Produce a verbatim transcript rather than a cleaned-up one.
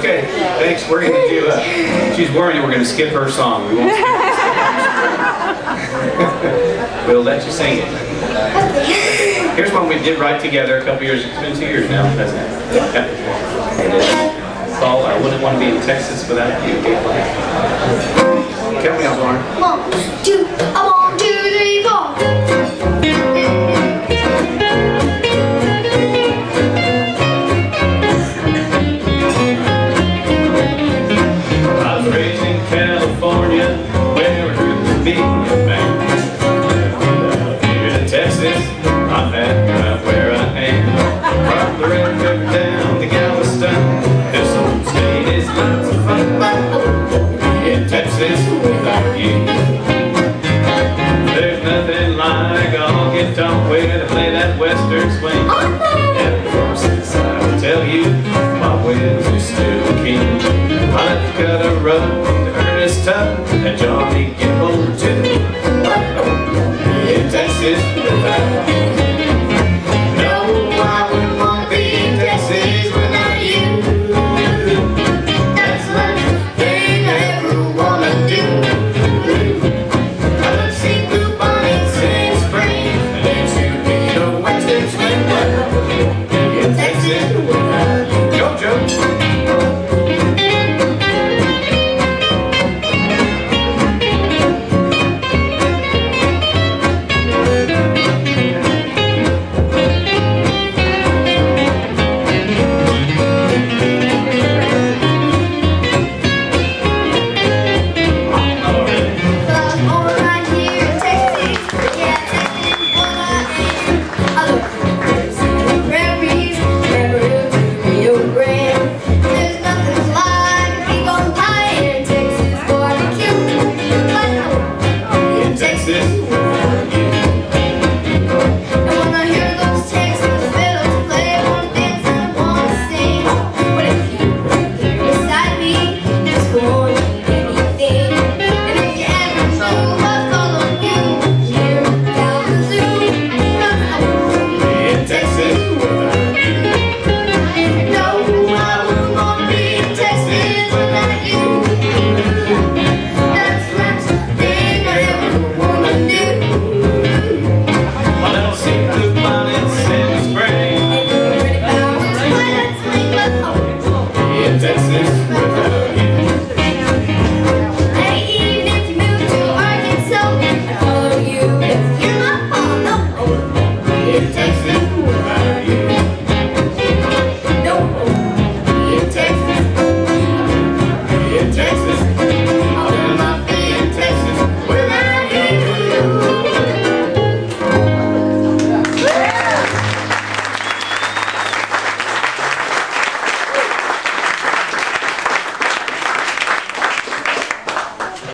Okay, thanks. We're going to do, uh, she's worried we're going to skip her song. We won't skip it. We'll let you sing it. Here's one we did write together a couple years, it's been two years now, hasn't it? Yep. It's called I Wouldn't Want to Be in Texas Without You. Count me out, Lauren. One, two, a one, two, three, four. California, where I grew to be a man. Here in Texas, I'm happy right where I am. From the Red River down to Galveston, this whole state is lots of fun. In Texas, without you, there's nothing like all guitar way to play that western swing. And of course, I will tell you, my wheels are still keen. I left to cut a road to Ernest Tubb and Johnny Gimble too. In Texas without you. No, I wouldn't want to be in Texas without you. That's the last thing I ever want to do. I love to see blue bonnets in spring and dance to beat a western swing. In Texas without you. Go, Joe. Texas.